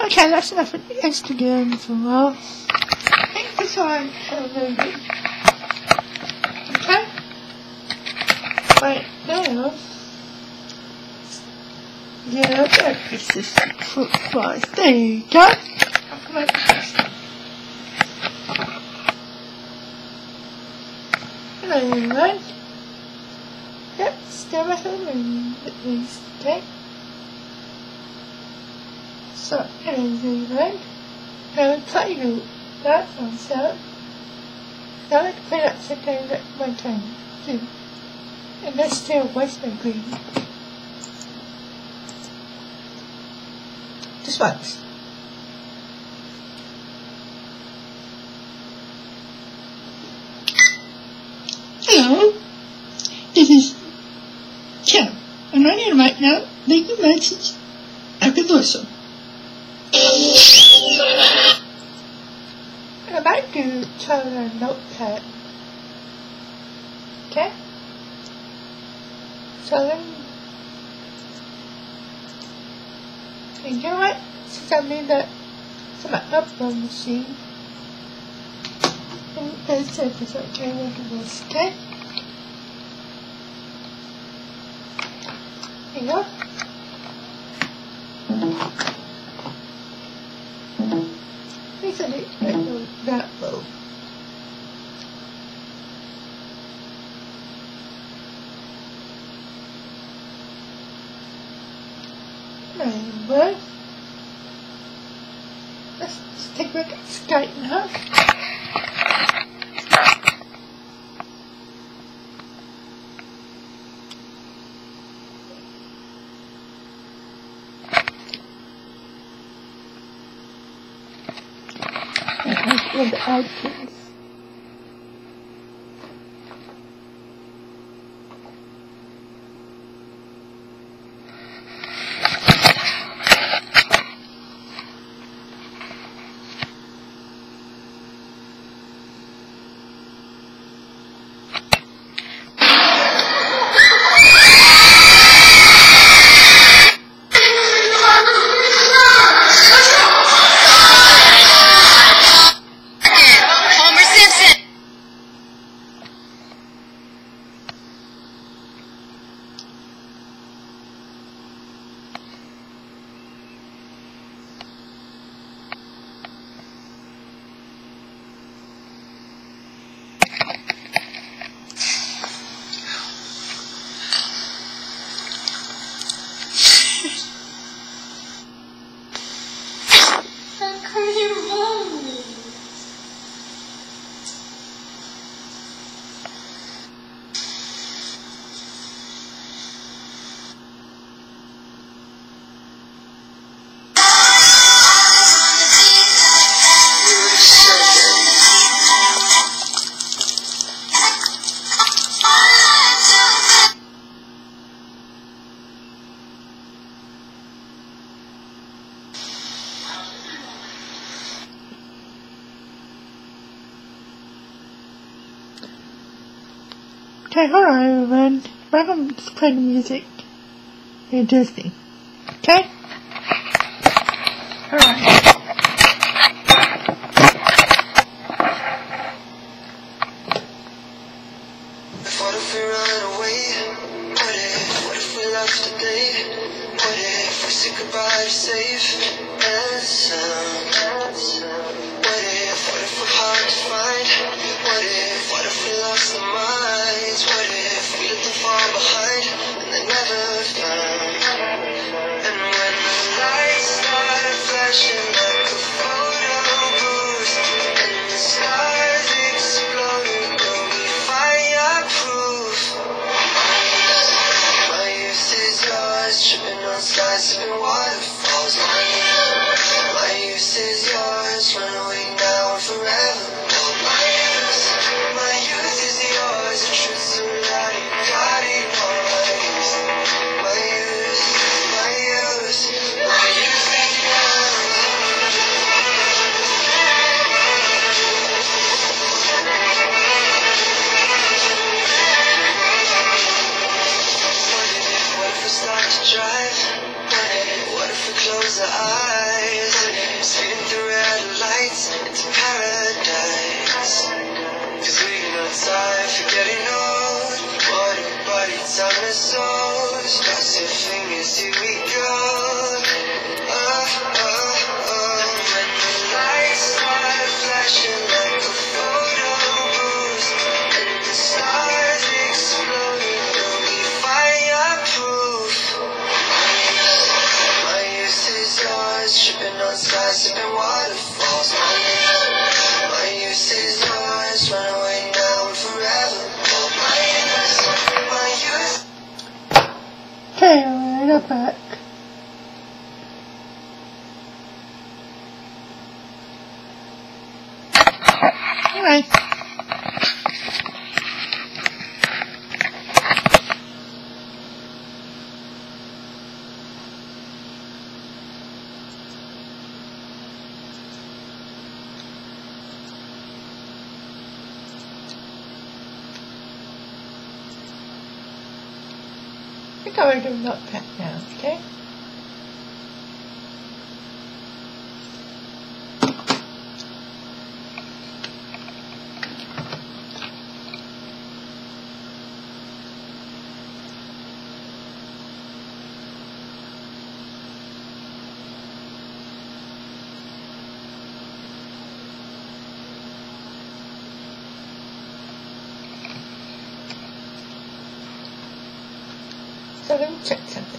Okay, that's enough of Instagram for a while. I think this one is really good. Okay? Right now, yeah, this is football. There you go. I'll come out with this. Hello everyone. Yep, still at home at least, okay? So, hello everyone. Now I'm playing that on sound. Now I can play that sometimes at one time, too. And that's still voice my green. Just once. Hello, this is Kim, and I need right now leave a message after the whistle. I'm about to turn a notepad. Okay? So then, and you know what? Since I made that to my upload machine, and let's take this up here and look at this, okay? There you go. Please I need that low. Anyway, let's just take a look at Skype now. And the iTunes. Okay, hello everyone. Welcome to play the music in Disney. Okay? Alright. What if we run away? What if we lost today? What if we say goodbye to safe and sound? What if we're hard to find? What if we lost our minds? What if we let them fall behind and they never found? And when the lights start flashing like a photo booth and the stars exploding, will be fireproof. My youth is yours, tripping on skies, sipping waterfalls. My sky, sipping waterfalls. My youth is yours, run away now and forever. My youth. Okay, we're back. Alright. I think I'm going to do a notepad now, okay? So let me check something.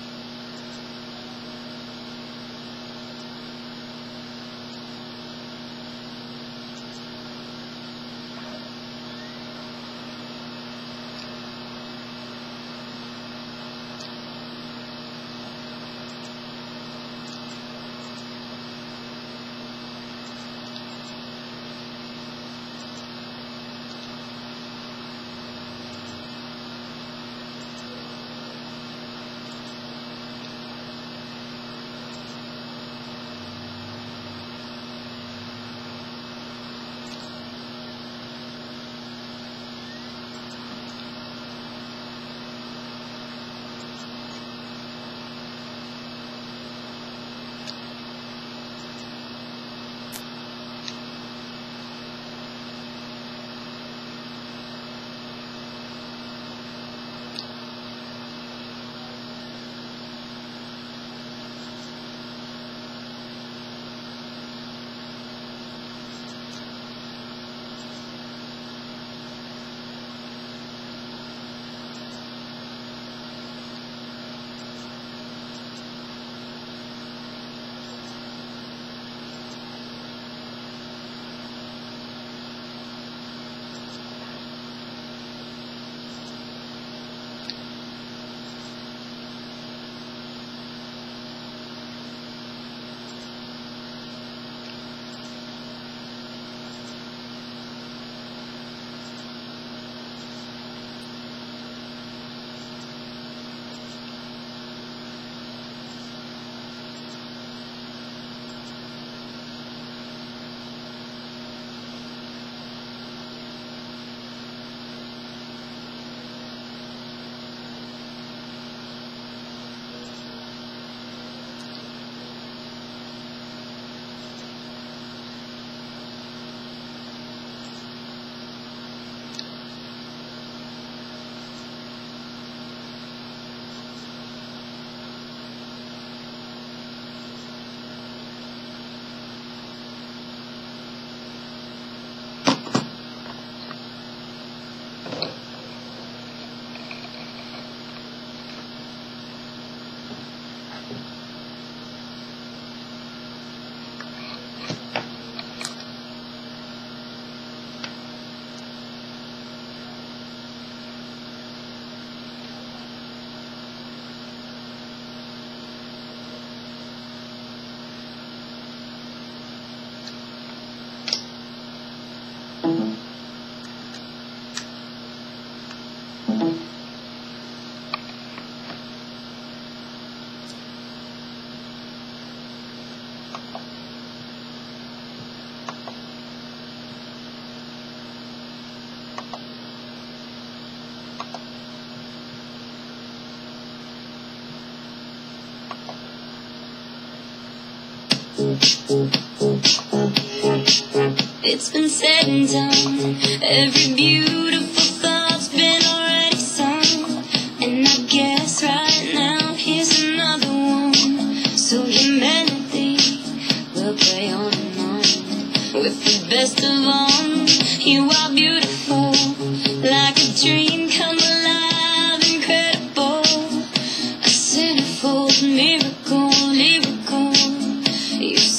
It's been said and done. Every beautiful thought's been already sung. And I guess right now here's another one. So humanity will play on and on. With the best of all, you are beautiful, like a dream come alive, incredible. A centerfold miracle, lyrical. You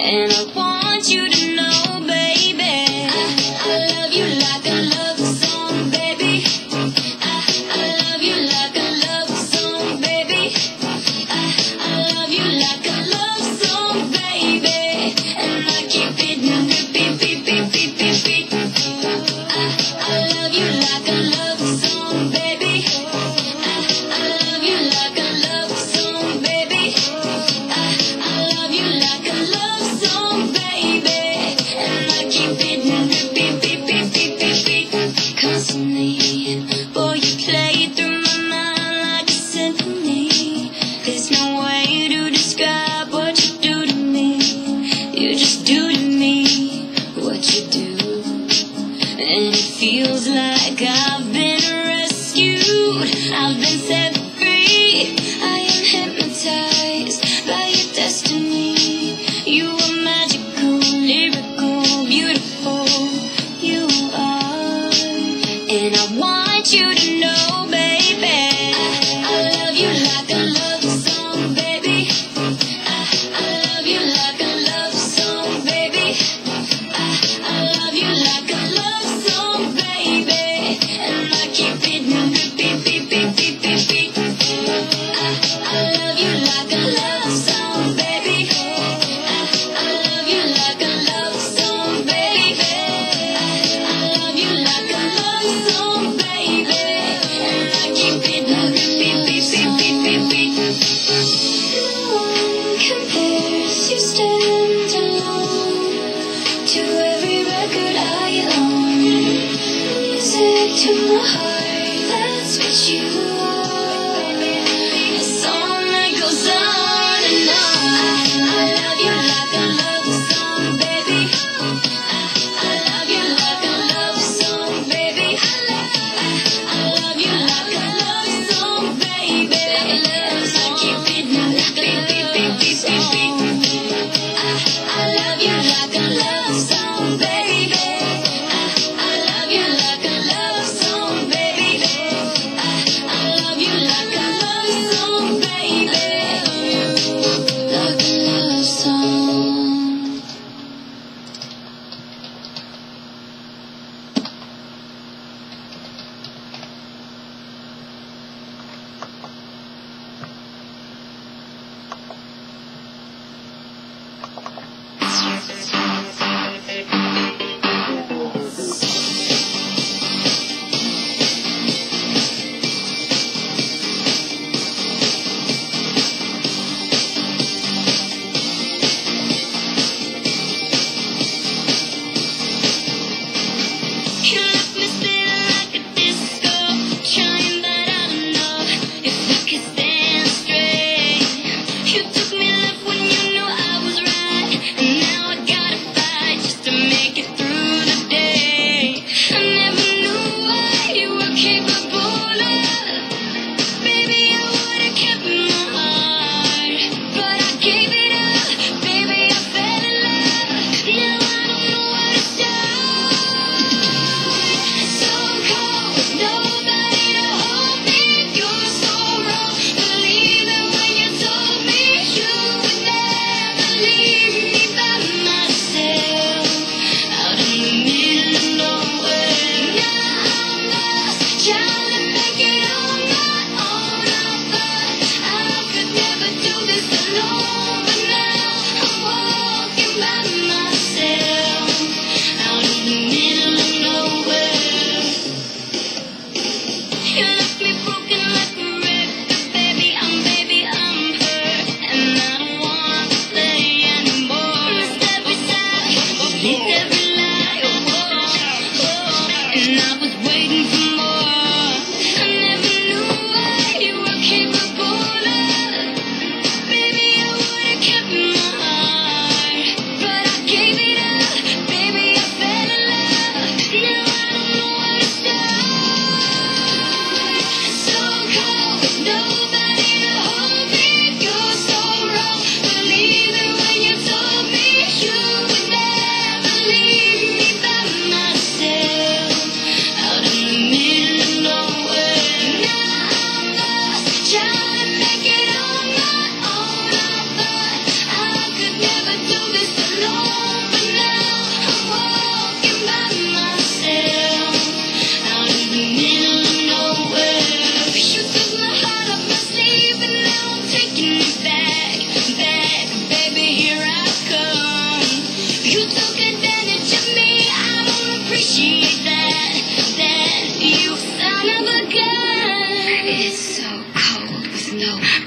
And I want you to know, baby, I love you like a love song, baby. I love you like a love song, baby. I love you like a love song, baby. And I keep it beep, beep, beep, beep, beep, beep. I love you like a love song, baby. I love you like a love song, baby. I love you like a love song, baby. And I keep it beep, beep, beep, beep, beep, beep. Constantly, boy, you play through my mind like a symphony. There's no way to describe what you do to me. You just do to me what you do. And it feels like I've been rescued. I've been set free. I am hypnotized by your destiny. You are magical, lyrical, beautiful. You are. And I want you to know, baby, I love you like a love song, baby. I love you like a love song, baby. I love you like a love song, baby. And I keep it beep, beep, beep, beep, beep, beep. I love you like a love song, baby. I love you like a love song, baby. I love you like a love song, baby. And I keep it beep, beep, beep, beep, beep, beep. No one compares, you stand alone to every record I own. Music to my heart, that's what you are. A song that goes on and on. I love you like a love song, baby. I love you like a love song, baby. I love you like a love song, baby. I keep it beep, beep, beep, beep, beep, beep. I love you like a love song, baby. I love you like a love song, baby. I love you like a love song, baby. Like a love song.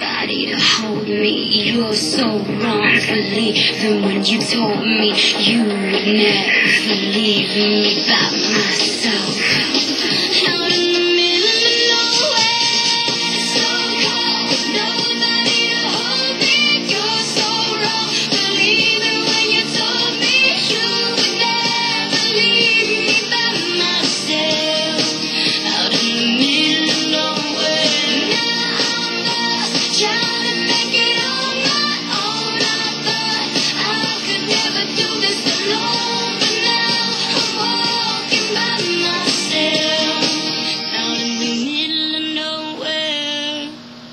nobody to hold me. You're so wrong for leaving when you told me you would never leave me by myself. Out in the middle of nowhere, so cold, with nobody to hold me. You're so wrong for leaving when you told me you would never leave me by myself. Out in the middle of nowhere, now I'm lost, trying to make it on my own. I thought I could never do this alone, but now I'm walking by myself. Out in the middle of nowhere.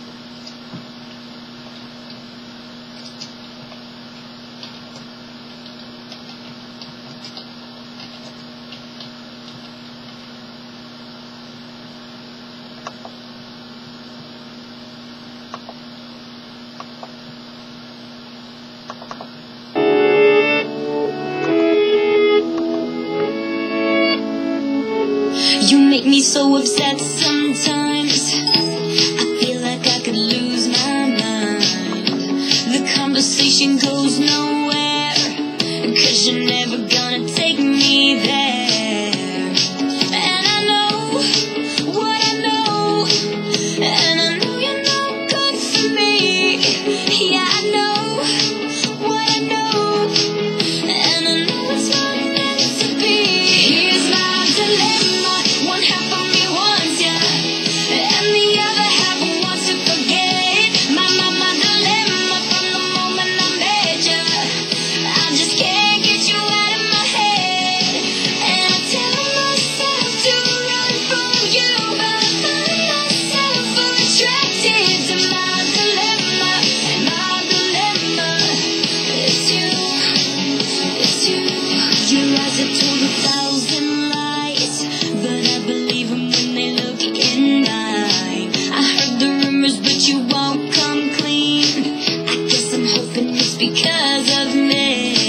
You make me so upset sometimes. I feel like I could lose my mind. The conversation goes nowhere, 'cause you're never gonna take me there. And I know what I know, and I know you're no good for me. Yeah, I know what I know, and I know it's not meant to be. Here's my dilemma. One half of me wants ya, and the other half wants to forget. My dilemma from the moment I met ya. I just can't get you out of my head, and I tell myself to run from you, but I find myself attracted to my dilemma. And my dilemma is you, it's you. Your eyes have told 1,000 lies, but I believe them when they look in mine. I heard the rumors, but you won't come clean. I guess I'm hoping it's because of me.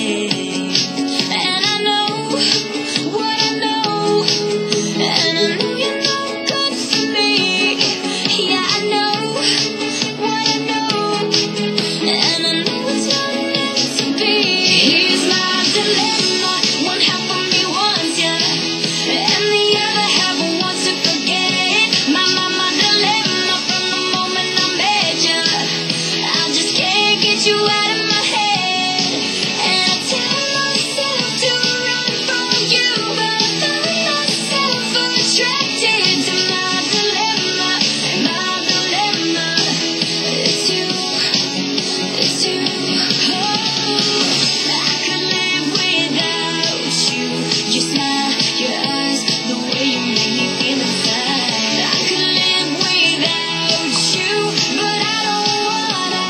And I know what I know, and I know you're no good for me. Yeah, I know what I know, and I know it's not meant to be. Here's my dilemma. One half of me wants ya, and the other half wants to forget. My dilemma from the moment I met ya. I just can't get you out of my head, and I tell myself to run from you, but I find myself attracted to my dilemma. And my dilemma is you, it's you. Oh, I could live without you. Your smile, your eyes, the way you make me feel inside. I could live without you, but I don't wanna.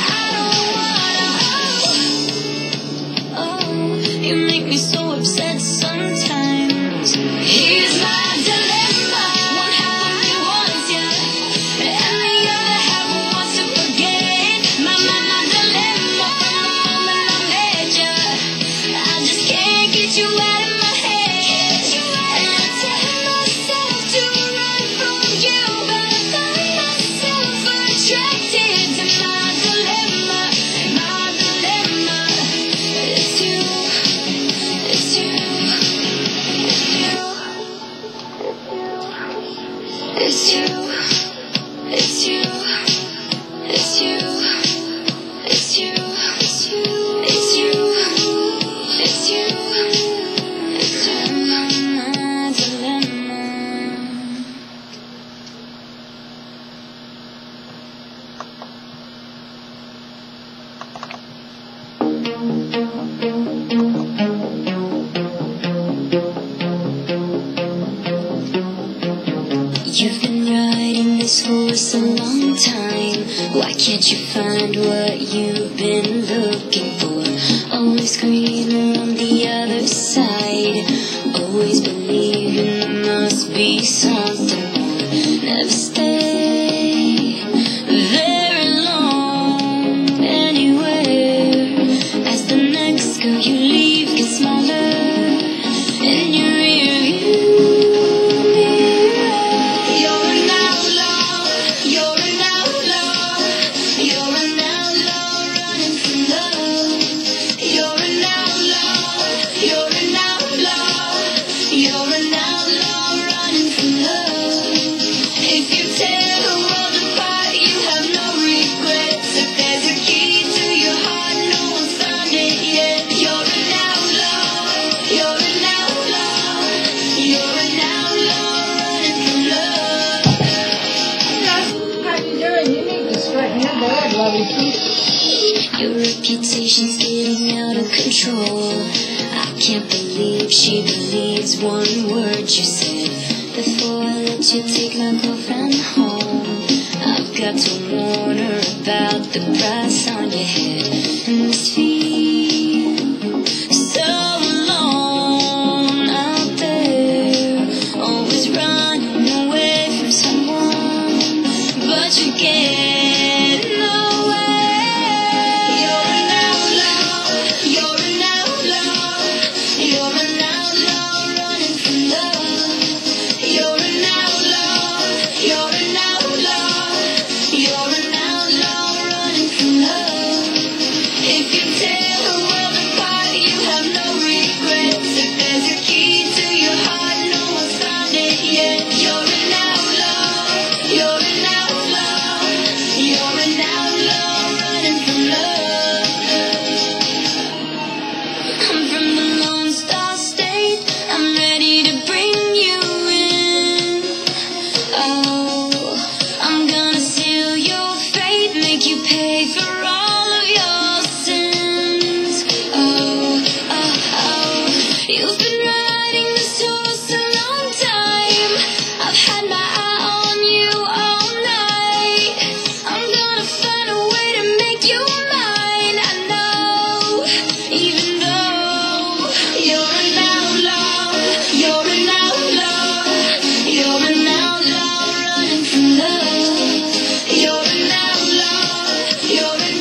Oh, you make me so upset sometimes. Here's my dilemma. One half of me wants ya, and the other half wants to forget. My dilemma from the moment I met ya. I just can't get you out of my head, and I tell myself to run from you, but I find myself attracted to my dilemma. And my dilemma is you, it's you, it's you, it's you, it's you, it's you, it's you, it's you, it's you, it's you, it's you, my dilemma. You've been riding this horse a long time. Why can't you find what you've been looking for? Always screaming on the other side, always believing there must be something more. Never stay very long anywhere, as the next girl you leave gets smaller in your rear view mirror. You're an outlaw, you're an outlaw. Your reputation's getting out of control. I can't believe she believes one word you said. Before I let you take my girlfriend home, I've got to warn her about the price on your head. And this feels so alone out there, always running away from someone, but you get nowhere. You're an outlaw, you're an outlaw, you're an outlaw running from love. You're an outlaw, you're an outlaw, you're an outlaw running from love. If you tear the world apart, you have no regrets. If there's a key to your heart, no one's found it yet. You're an outlaw, you're an outlaw, you're an outlaw running from love. I'm from the Lone Star State, I'm ready to bring you in. Oh, I'm gonna seal your fate, make you pay for all of your sins. Oh, oh, oh, you've been riding this horse a long time. I've had my eye on you all night. I'm gonna find a way to make you mine. I know, even though you're an outlaw, you're an outlaw, you're an outlaw running from love. You're an outlaw, you're an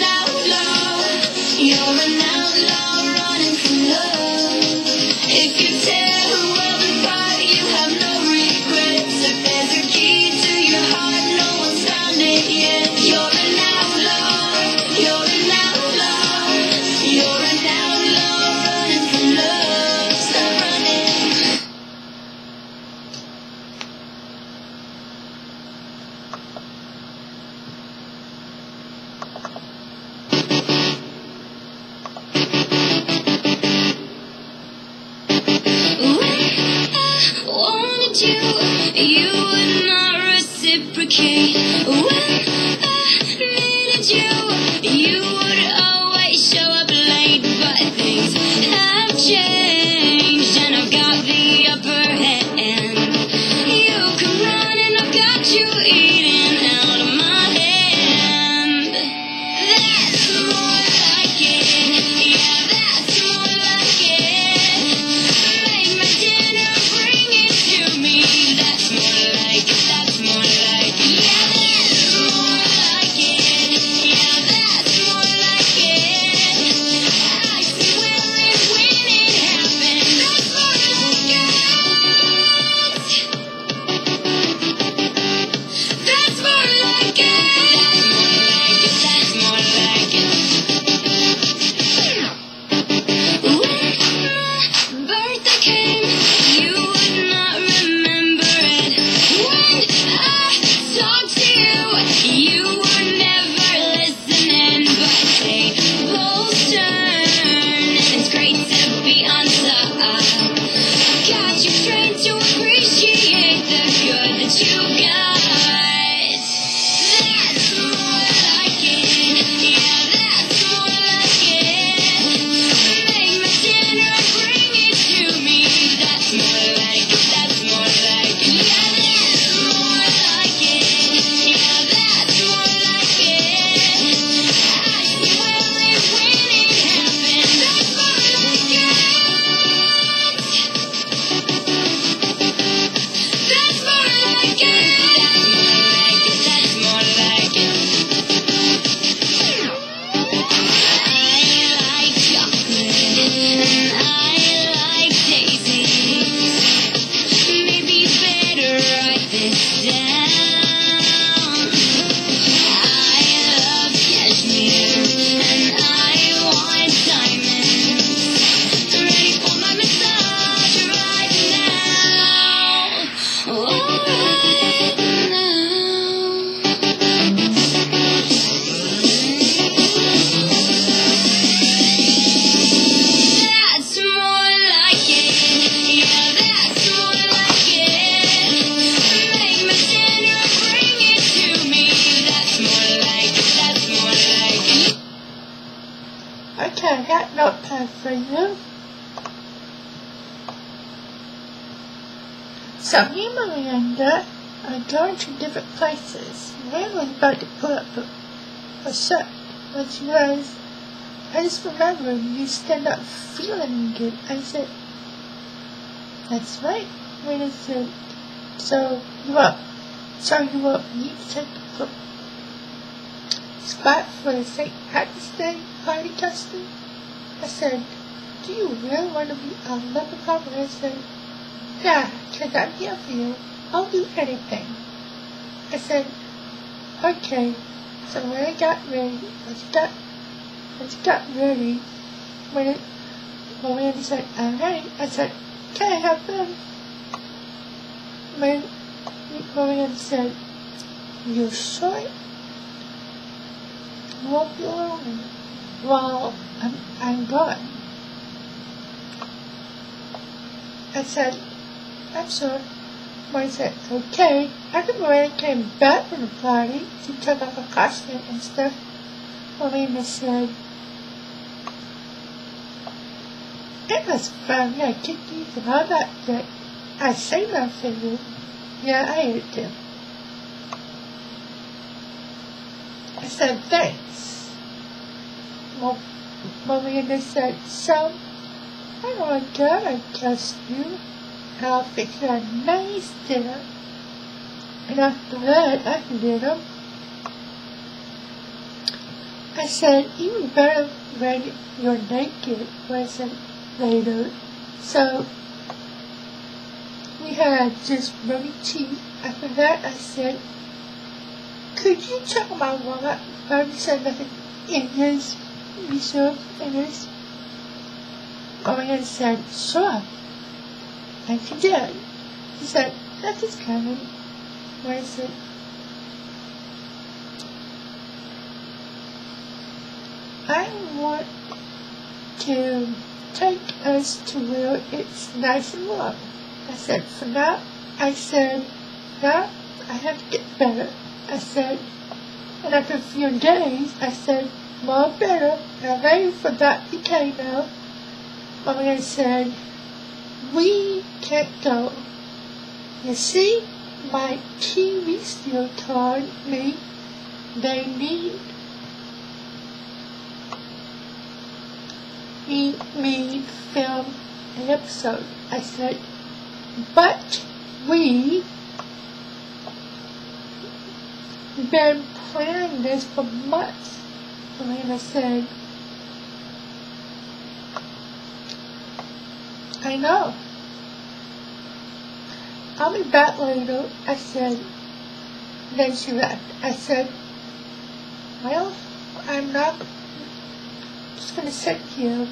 okay, I got notepad for you. So me and Miranda are going to different places. Miranda was about to put up a shirt, but she realized, I just remember you stand up feeling good. I said, that's right. Miranda said, so you need to take the spot for the St. Patrick's Day party costume? I said, do you really want to be a leprechaun? And I said, yeah, 'cause I'm here for you. I'll do anything. I said, okay. So when I got ready, when Miranda said, alright, I said, can I have fun? Miranda said, you sure? You won't be alone. Well, I'm gone. I said, I'm sure. Miranda said, okay. After Miranda came back from the party to take off her costume and stuff, Miranda said, it was fun. Yeah, cookies and all that, but I saved that for you. Yeah, I ate it too. I said, thanks. Well, Miranda said, so, I want to go and trust you. And I'll fix you a nice dinner. And after that, I can do them. I said, you better when you're naked. I said, later. So, we had just runny tea. After that, I said, could you check my wallet? Barney said nothing in his reserve in his. Miranda said, sure. And she did. He said, that is coming. Miranda said, I want to take us to where it's nice and warm. I said, for now, I have to get better. I said, and after a few days, I said, more better, and I'm ready for that PK now. Miranda said, we can't go. You see, my TV still told me they need me film an episode. I said, but we've been planning this for months. Miranda said, I know. I'll be back later. I said, then she left. I said, well, I'm not just going to sit here.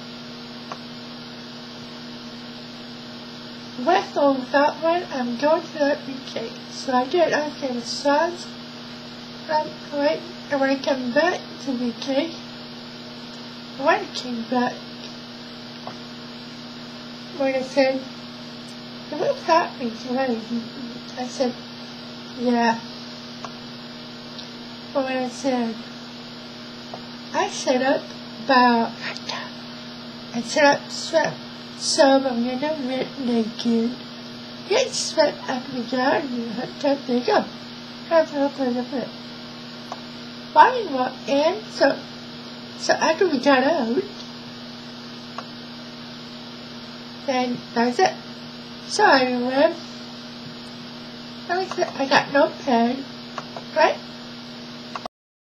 With or without one, I'm going to that BK. So I did. I gave a size. Right. And when I came back to BK, when I came back, when I said, what's happening today? I said, yeah. When I said, I set up about, I set up sweat. So I'm gonna get naked. Get sweat after we get out of here. There you go. That's a little bit. Why you walk in? So after we got out, then that's it. So anyway, like I said, I got no pen, right?